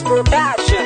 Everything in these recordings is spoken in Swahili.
Production.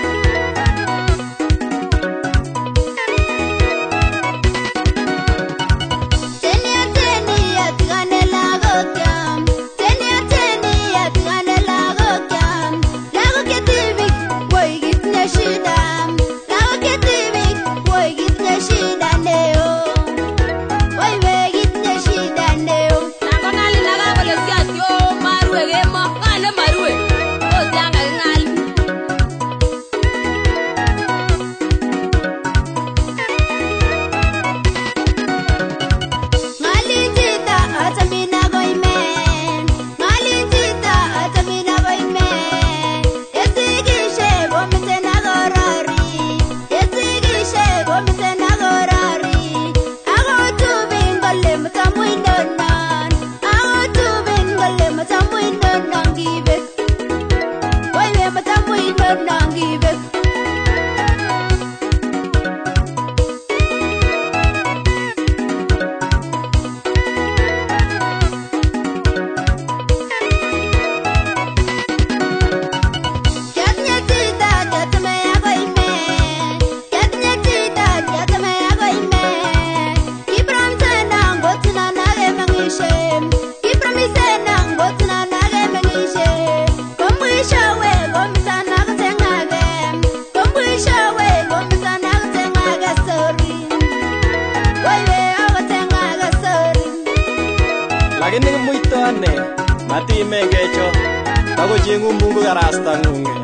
Lakini muito ane mati mengecho tako jengu Mungu garasta ngunge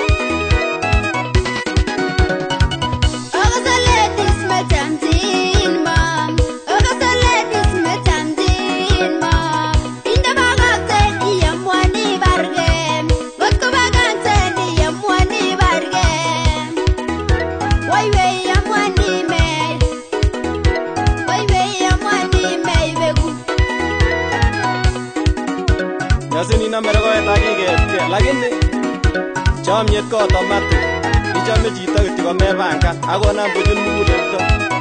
Yasinina merego etagige lakini chomyet ko automatic ichome chito kityo komepangan akonam bujun muguleldo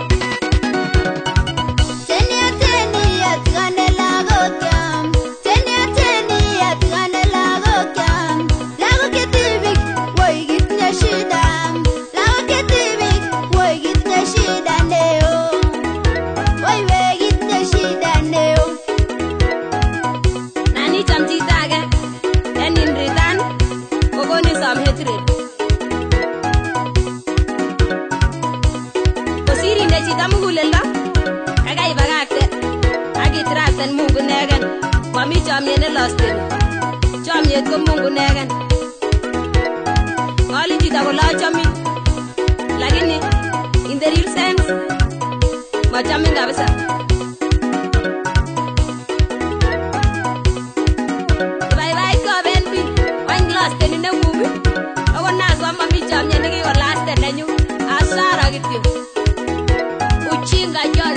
Mungu negen mami chamye ne lastin chamyet ko Mungu negen ngali chito kola chami lakini in the real sense machami kabisa bye ko benbi one lastin ne ngumi awona so mami chamye ne ko lastin nenyu asara kityo uchinga